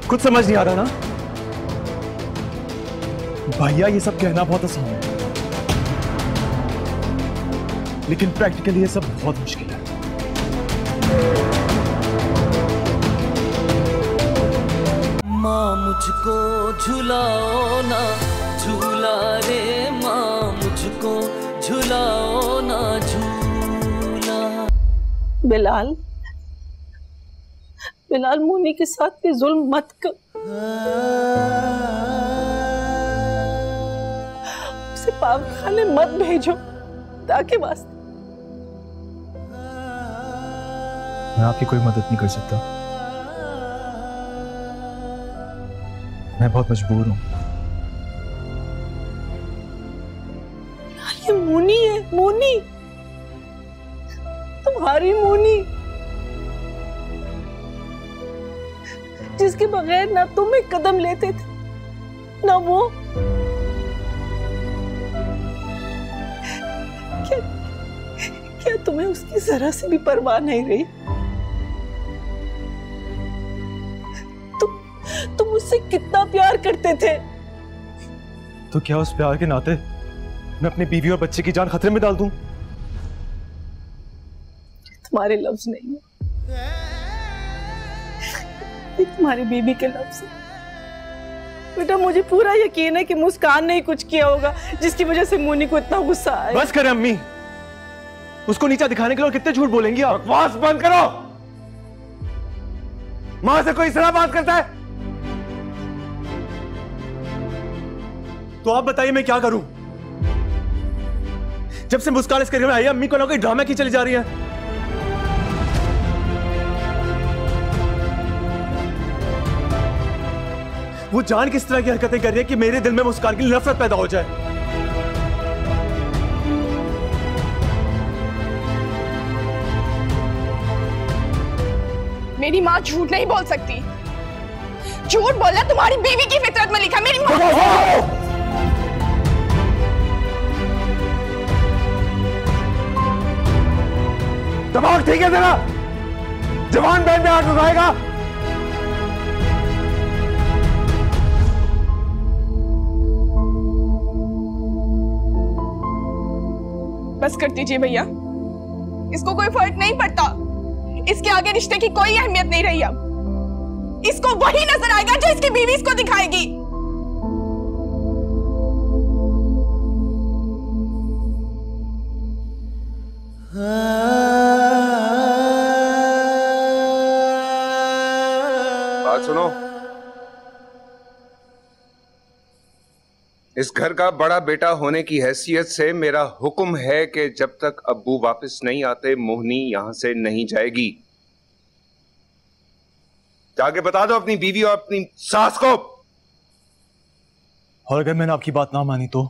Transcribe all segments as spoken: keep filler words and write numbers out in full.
कुछ समझ नहीं आ रहा ना भैया। ये सब कहना बहुत आसान है, लेकिन प्रैक्टिकली ये सब बहुत मुश्किल है। माँ मुझको झुलाओ ना झूला रे, माँ मुझको झुलाओ ना झूला। बिलाल, बिलाल मुन्नी के साथ भी जुल्म मत कर। उसे पागलखाने मत भेजो ताकि वास्ते। मैं आपकी कोई मदद नहीं कर सकता, मैं बहुत मजबूर हूं। ये मुन्नी है, मुन्नी, तुम्हारी मुन्नी, जिसके बगैर ना तुम एक कदम लेते थे ना वो। क्या क्या तुम्हें उसकी जरा से भी परवाह नहीं रही? तुम तुम उससे कितना प्यार करते थे। तो क्या उस प्यार के नाते मैं अपनी बीवी और बच्चे की जान खतरे में डाल दूं? तुम्हारे लफ्ज नहीं है, ये तुम्हारी बीवी के लफ्ज है। बेटा मुझे पूरा यकीन है कि मुस्कान ने कुछ किया होगा जिसकी वजह से मुन्नी को इतना गुस्सा आया। बस करें अम्मी, उसको नीचा दिखाने के लिए कितने झूठ बोलेंगी आप? बकवास बंद करो। मां से कोई इस तरह बात करता है? तो आप बताइए मैं क्या करूं? जब से मुस्कान इस घर में आई है, अम्मी को ना कोई ड्रामा की चली जा रही है। वो जान किस तरह की हरकतें कर रही है कि मेरे दिल में मुस्कान की नफरत पैदा हो जाए। मेरी माँ झूठ नहीं बोल सकती। झूठ बोलना तुम्हारी बीवी की फितरत में लिखा। मेरी माँ दिमाग ठीक है तेरा? जवान बहन में हाथ उठाएगा? बस कर दीजिए भैया, इसको कोई फर्क नहीं पड़ता। इसके आगे रिश्ते की कोई अहमियत नहीं रही अब। इसको वही नजर आएगा जो इसकी बीवी इसको दिखाएगी। बात सुनो, इस घर का बड़ा बेटा होने की हैसियत से मेरा हुक्म है कि जब तक अब्बू वापस नहीं आते मोहनी यहां से नहीं जाएगी। जाके बता दो अपनी बीवी और अपनी सास को। और अगर मैंने आपकी बात ना मानी तो?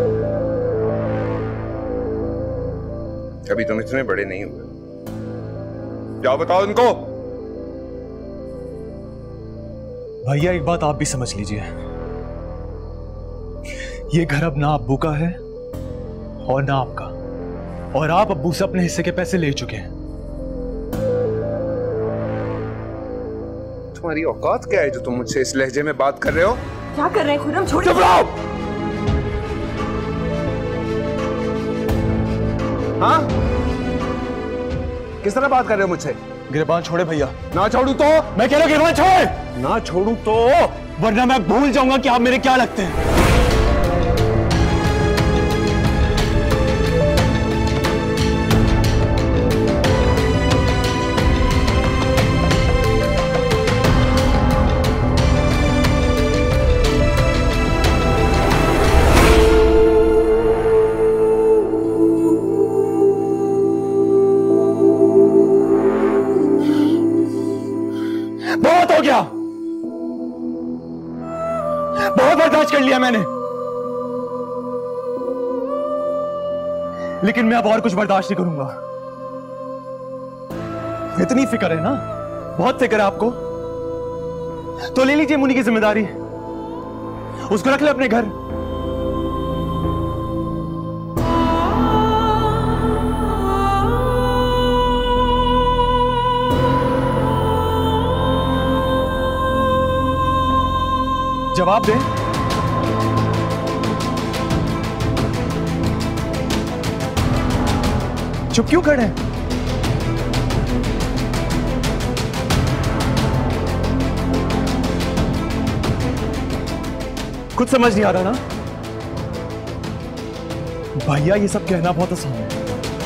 अभी तुम इतने बड़े नहीं हुए। जाओ बताओ उनको। भैया एक बात आप भी समझ लीजिए, ये घर अब ना अब्बू का है और ना आपका, और आप अब्बू से अपने हिस्से के पैसे ले चुके हैं। तुम्हारी औकात क्या है जो तुम मुझसे इस लहजे में बात कर रहे हो? क्या कर रहे हैं खुर्रम? छोड़िए। चुप रहो। हाँ, किस तरह बात कर रहे हो मुझसे? गिरबान छोड़े भैया। ना छोड़ू तो? मैं कह रहा हूं गिरबान छोड़े। ना छोड़ू तो? वरना मैं भूल जाऊंगा कि आप मेरे क्या लगते हैं। बहुत हो गया, बहुत बर्दाश्त कर लिया मैंने, लेकिन मैं अब और कुछ बर्दाश्त नहीं करूंगा। इतनी फिक्र है ना, बहुत फिक्र है आपको, तो ले लीजिए मुन्नी की जिम्मेदारी, उसको रख ले अपने घर। जवाब दे। चुप क्यों खड़े हैं? कुछ समझ नहीं आ रहा ना? भैया ये सब कहना बहुत आसान है,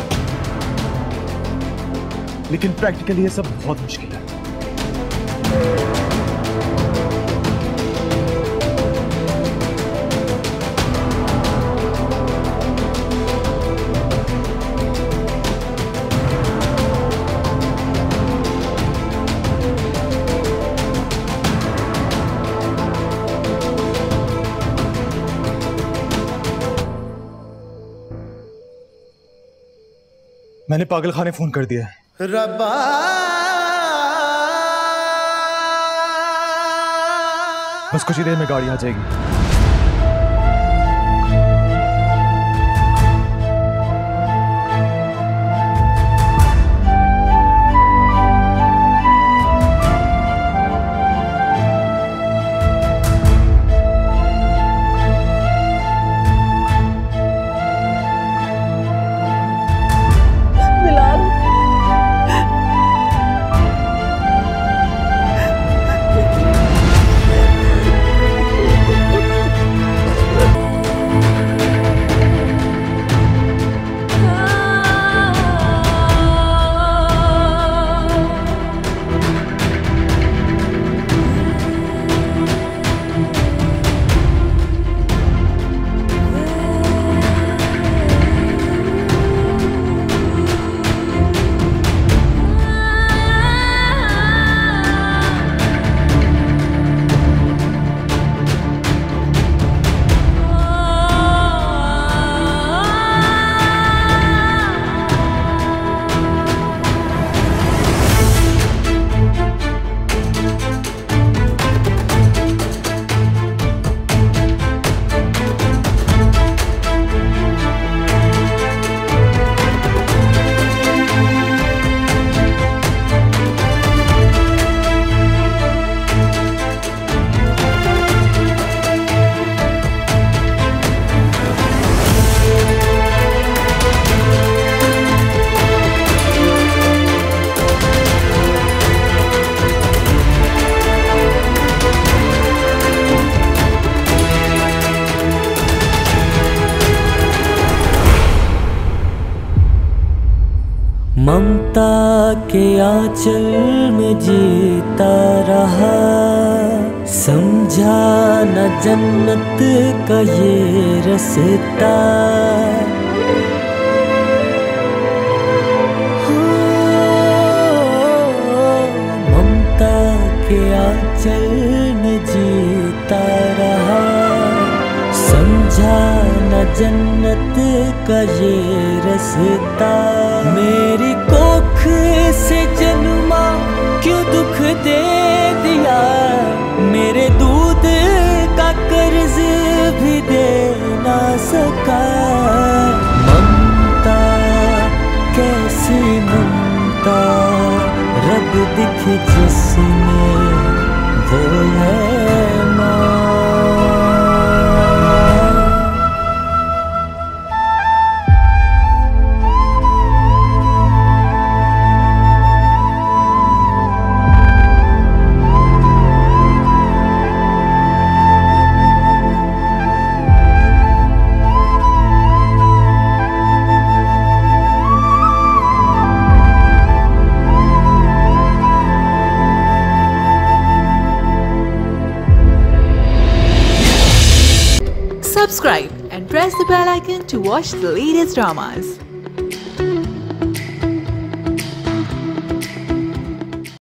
लेकिन प्रैक्टिकली ये सब बहुत मुश्किल है। मैंने पागल खाने फोन कर दिया है। रब्बा बस कुछ ही देर में गाड़ी आ जाएगी। ममता के आंचल में जीता रहा, समझा न जन्नत का ये रास्ता। ममता के आंचल में जीता रहा, समझा न जन्नत का ये रास्ता। मेरी कोख से जन्मा क्यों दुख दे दिया, मेरे दूध का कर्ज भी दे ना सका। ममता कैसी ममता, रब दिख जिसने वो है माँ। Subscribe and press the bell icon to watch the latest dramas.